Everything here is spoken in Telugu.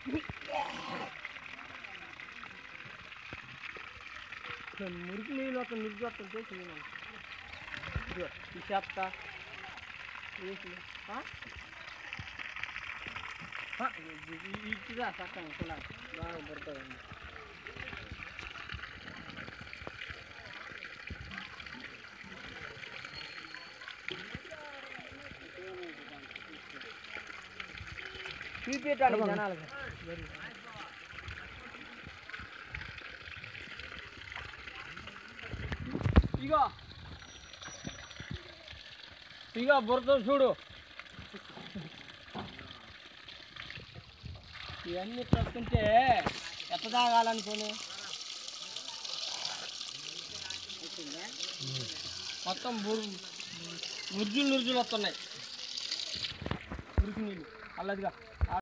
మురికి నీళ్ళు ఒక మురికి వస్తుంటే చేయను తీసేస్తా ఇచ్చిదా చక్కగా కూడా బాగా పడుతుందండి. చూపెట్టాలి జనాలకి. ఇగో ఇగో బురద చూడు, ఇవన్నీ చూస్తుంటే ఎట్ట తాగాలనుకోని మొత్తం నుర్జులు వస్తున్నాయి మురికి నీళ్ళు అల్లదిగా.